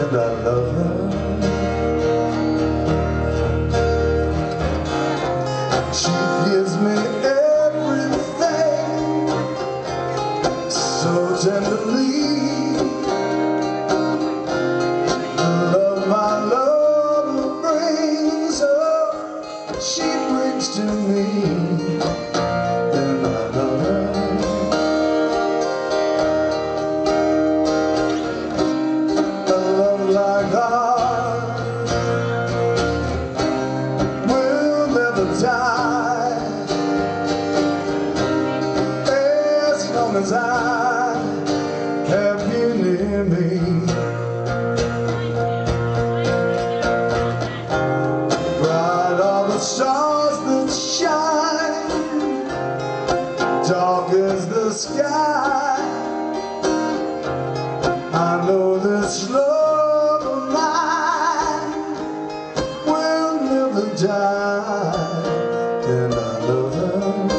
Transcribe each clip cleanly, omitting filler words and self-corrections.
and I love her. She gives me everything so tenderly. Love my love brings her, she brings to me, and I love her. A love like ours will never die, as long as I have you near me. Bright are the stars that shine, dark as the sky. I know this love of mine will never die, and I love her.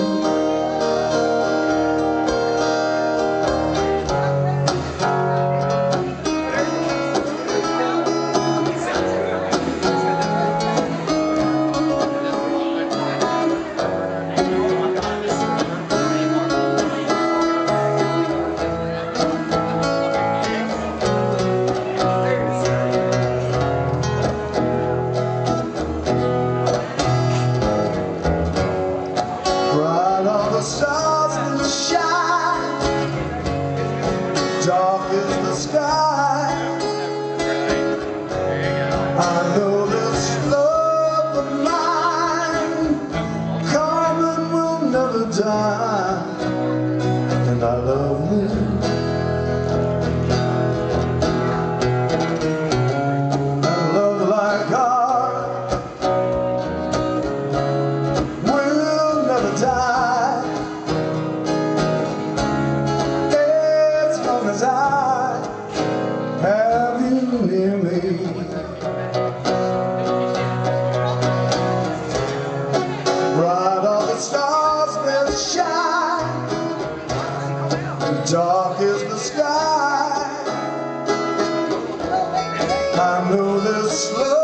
The stars that shine, dark as the sky. I know this love of mine, common, will never die, and I love you. A love like ours will never die, as I have you near me. Bright are the stars that shine, dark is the sky. I know this love